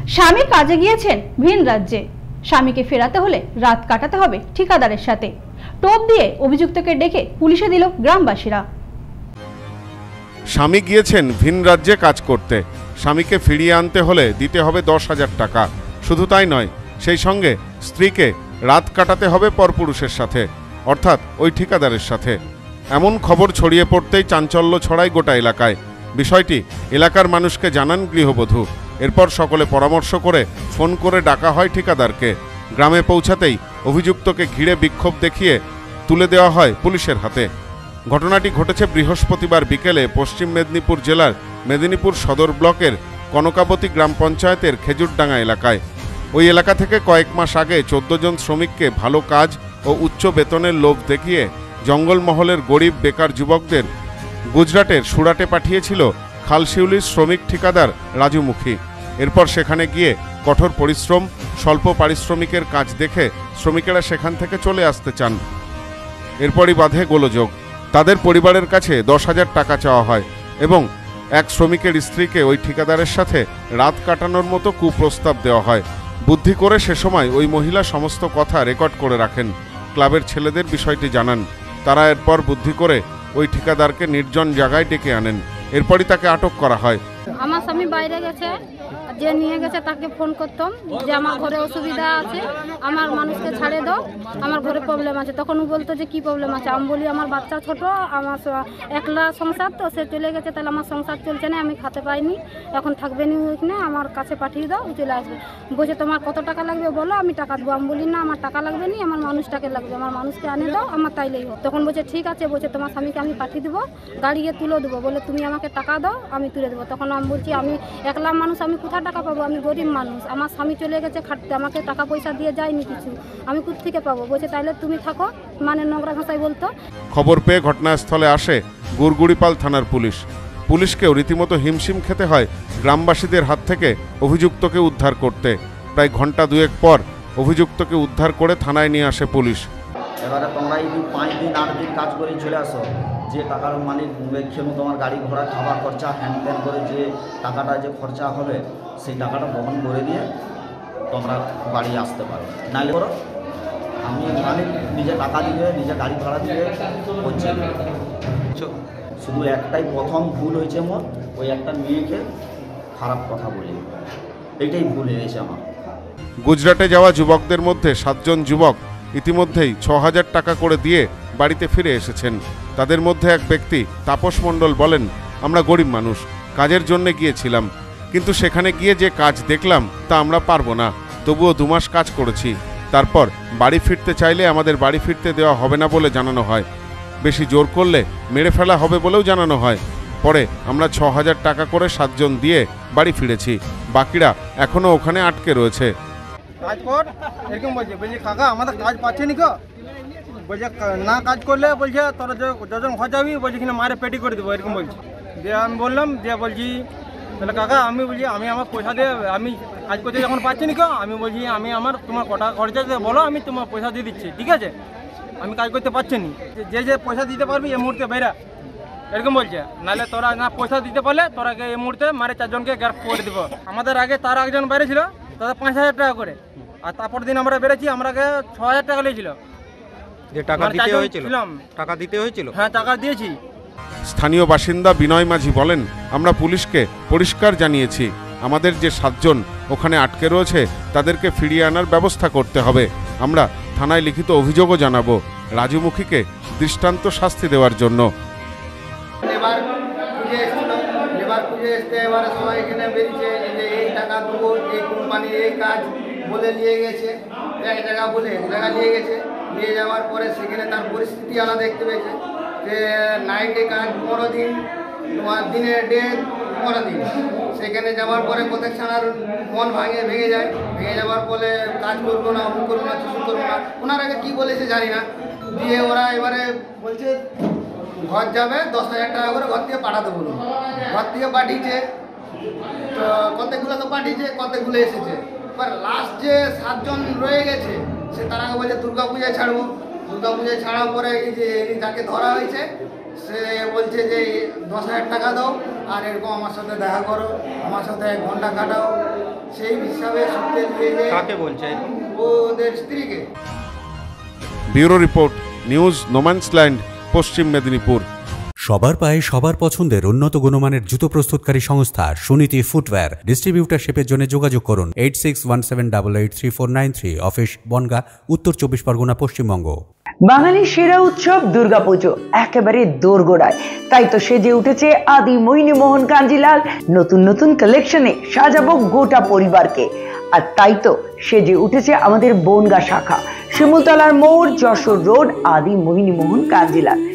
স্বামী কাজে গিয়েছেন ভিন রাজ্যে, স্বামীকে ফেরাতে হলে রাত কাটাতে হবে ঠিকাদারের সাথে। টোপ দিয়ে অভিযুক্তকে ডেকে পুলিশে দিল গ্রামবাসীরা। স্বামী গিয়েছেন ভিন রাজ্যে কাজ করতে, স্বামীকে ফিরিয়ে আনতে হলে দিতে হবে 10,000 টাকা। শুধু তাই নয়, সেই সঙ্গে স্ত্রীকে রাত কাটাতে হবে পরপুরুষের সাথে, অর্থাৎ ওই ঠিকাদারের সাথে। এমন খবর ছড়িয়ে পড়তেই চাঞ্চল্য ছড়ায় গোটা এলাকায়। বিষয়টি এলাকার মানুষকে জানান গৃহবধূ। এরপর সকলে পরামর্শ করে ফোন করে ডাকা হয় ঠিকাদারকে। গ্রামে পৌঁছাতেই অভিযুক্তকে ঘিরে বিক্ষোভ দেখিয়ে তুলে দেওয়া হয় পুলিশের হাতে। ঘটনাটি ঘটেছে বৃহস্পতিবার বিকেলে পশ্চিম মেদিনীপুর জেলার মেদিনীপুর সদর ব্লকের কনকাবতী গ্রাম পঞ্চায়েতের খেজুরডাঙ্গা এলাকায়। ওই এলাকা থেকে কয়েক মাস আগে 14 জন শ্রমিককে ভালো কাজ ও উচ্চ বেতনের লোভ দেখিয়ে জঙ্গলমহলের গরিব বেকার যুবকদের গুজরাটের সুরাটে পাঠিয়েছিল খালশিউলির শ্রমিক ঠিকাদার রাজুমুখী। এরপর সেখানে গিয়ে কঠোর পরিশ্রম, স্বল্প পারিশ্রমিকের কাজ দেখে শ্রমিকেরা সেখান থেকে চলে আসতে চান। এরপরই বাধে গোলযোগ। তাদের পরিবারের কাছে 10,000 টাকা চাওয়া হয় এবং এক শ্রমিকের স্ত্রীকে ওই ঠিকাদারের সাথে রাত কাটানোর মতো কুপ্রস্তাব দেওয়া হয়। বুদ্ধি করে সে সময় ওই মহিলা সমস্ত কথা রেকর্ড করে রাখেন। ক্লাবের ছেলেদের বিষয়টি জানান। তারা এরপর বুদ্ধি করে ওই ঠিকাদারকে নির্জন জায়গায় ডেকে আনেন। এরপরই তাকে আটক করা হয়। আমার স্বামী বাইরে গেছে, যে নিয়ে গেছে তাকে ফোন করতাম যে আমার ঘরে অসুবিধা আছে, আমার মানুষকে ছাড়ে দাও, আমার ঘরে প্রবলেম আছে। তখন ও বলতো যে কি প্রবলেম আছে। আমি বলি আমার বাচ্চা ছোট, আমার একলা সংসার, তো সে চলে গেছে, তাহলে আমার সংসার চলছে না, আমি খেতে পাইনি, এখন থাকবে না ওইখানে, আমার কাছে পাঠিয়ে দাও, চলে আসবে। বলছে তোমার কত টাকা লাগবে বলো, আমি টাকা দেবো। আমি বলি না, আমার টাকা লাগবে না, আমার মানুষটাকে লাগবে, আমার মানুষকে আনে দাও, আমার তাইলেই হোক। তখন বলছে ঠিক আছে, বলছে তোমার স্বামীকে আমি পাঠিয়ে দেবো, গাড়ি গিয়ে তুলে দেবো, বলে তুমি আমাকে টাকা দাও, আমি তুলে দেবো। তখন আমি বলছি আমি একলা মানুষ, আমি কোথায় টাকা পাবো, আমি গরিব মানুষ, আমার স্বামী চলে গেছে খাটতে, আমাকে টাকা পয়সা দিয়ে যায়নি কিছু, আমি কোথা থেকে পাবো। বলছে তাইলে তুমি থাকো, মানে নোংরা ভাষায় বলতো। খবর পেয়ে ঘটনাস্থলে আসে গুড়গুড়িপাল থানার পুলিশ। পুলিশকেও রীতিমতো হিমশিম খেতে হয় গ্রামবাসীদের হাত থেকে অভিযুক্তকে উদ্ধার করতে। প্রায় ঘন্টা দুয়েক পর অভিযুক্তকে উদ্ধার করে থানায় নিয়ে আসে পুলিশ। এবারে তোমরা এই 5 দিন 8 দিন কাজ করে চলে আসো, যে টাকার মালিক খেলো তোমার গাড়ি ঘোড়া খাবার খরচা হ্যান ত্যান করে যে টাকাটা যে খরচা হবে সেই টাকাটা বহন করে দিয়ে তোমরা বাড়ি আসতে পারো। নাহলে করো আমি মালিক নিজে টাকা দিবে, নিজে গাড়ি ভাড়া দিবে হচ্ছে। শুধু একটাই প্রথম ভুল হয়েছে আমার, ওই একটা মেয়েকে খারাপ কথা বলি, এইটাই ভুল হয়েছে আমার। গুজরাটে যাওয়া যুবকদের মধ্যে 7 জন যুবক ইতিমধ্যেই 6,000 টাকা করে দিয়ে বাড়িতে ফিরে এসেছেন। তাদের মধ্যে এক ব্যক্তি তাপস মণ্ডল বলেন, আমরা গরিব মানুষ, কাজের জন্য গিয়েছিলাম, কিন্তু সেখানে গিয়ে যে কাজ দেখলাম তা আমরা পারবো না, তবুও 2 মাস কাজ করেছি। তারপর বাড়ি ফিরতে চাইলে আমাদের বাড়ি ফিরতে দেওয়া হবে না বলে জানানো হয়, বেশি জোর করলে মেরে ফেলা হবে বলেও জানানো হয়। পরে আমরা 6,000 টাকা করে 7 জন দিয়ে বাড়ি ফিরেছি, বাকিরা এখনো ওখানে আটকে রয়েছে। কাজ কর এরকম বলছে, বলছি কাকা আমাদের কাজ পাচ্ছে নি কো, বলছে না কাজ করলে বলছে তোরা যখন ঘর যাবি বলছি কিনা মারে পেটি করে দেবো, এরকম বলছি। দিয়ে আমি বললাম, যে বলছি তাহলে কাকা আমি বলছি আমি আমার পয়সা দিয়ে আমি কাজ করতে যখন পাচ্ছি নি কো, আমি বলছি আমি আমার তোমার কটা খরচা বলো, আমি তোমার পয়সা দিয়ে দিচ্ছি, ঠিক আছে, আমি কাজ করতে পারছি নি, যে পয়সা দিতে পারবি এই মুহূর্তে বেরা, এরকম বলছে। নাহলে তোরা না পয়সা দিতে পারলে তোরাকে এই মুহূর্তে মারে 4 জনকে গ্রেফতার করে দেবো। আমাদের আগে তার একজন বাইরে ছিল, তাদের 5,000 টাকা করে, আর তারপর দিন আমরা বেড়েছি, আমরাকে 6,000 টাকা নিয়েছিল। যে টাকা দিতে হয়েছিল, টাকা দিতে হয়েছিল, হ্যাঁ টাকা দিয়েছি। স্থানীয় বাসিন্দা বিনয় মাঝি বলেন, আমরা পুলিশকে পরিষ্কার জানিয়েছি আমাদের যে 7 জন ওখানে আটকে রয়েছে তাদেরকে ফিরিয়ে আনার ব্যবস্থা করতে হবে। আমরা থানায় লিখিত অভিযোগও জানাবো রাজুমুখীকে দৃষ্টান্ত শাস্তি দেওয়ার জন্য। এবার পুজো এসতে এবারে সবাই এখানে বেরিয়েছে যে এই টাকা দেবো, এই কোম্পানি এই কাজ বলে নিয়ে গেছে, এক জায়গা বলে এক জায়গা নিয়ে গেছে। নিয়ে যাওয়ার পরে সেখানে তার পরিস্থিতি আলাদা দেখতে পেয়েছে, যে নাইটে কাজ 15 দিন, তোমার দিনের ডে 15 দিন। সেখানে যাওয়ার পরে প্রত্যেক ছাড়ার মন ভেঙে যায়। ভেঙে যাওয়ার ফলে কাজ করবো না, অমুক করবো না, কিছু করবো না, ওনার আগে কী বলেছে জানি না। দিয়ে ওরা এবারে বলছে ঘর যাবে, 10,000 টাকা করে ঘর থেকে পাঠাতে বলুন। ঘর থেকে পাঠিয়েছে, তো কতগুলো তো পাঠিয়েছে, কতগুলো এসেছে। এবার লাস্ট যে 7 জন রয়ে গেছে, সে তার আগে বলছে দুর্গা পূজায় ছাড়বো। দুর্গা পূজায় ছাড়ার পরে এই যে যাকে ধরা হয়েছে সে বলছে যে 10,000 টাকা দাও আর এরকম আমার সাথে দেখা করো, আমার সাথে 1 ঘন্টা কাটাও। সেই হিসাবে সূত্রে দিয়ে যে কাকে বলছে? ওদের স্ত্রীকে। ব্যুরো রিপোর্ট, নিউজ নোম্যান্সল্যান্ড, পশ্চিম মেদিনীপুর। সবার পায়ে সবার পছন্দের উন্নত গুণমানের জুতো প্রস্তুতকারী সংস্থা সুনীতি ফুটওয়্যার। ডিস্ট্রিবিউটারশিপের জন্য যোগাযোগ করুন 8617883493, অফিস বনগাঁ, উত্তর 24 পরগনা, পশ্চিমবঙ্গ। বাঙালির সেরা উৎসব দুর্গাপুজো একেবারে দোরগোড়ায়, তাই তো সেজে উঠেছে আদি মোহিনী মোহন কাঞ্জিলাল। নতুন নতুন কালেকশনে সাজাবো গোটা পরিবারকে। আর তাই তো সেজে উঠেছে আমাদের বনগাঁ শাখা, শিমুলতলার মোড়, যশোর রোড, আদি মোহিনী মোহন কাঞ্জিলাল।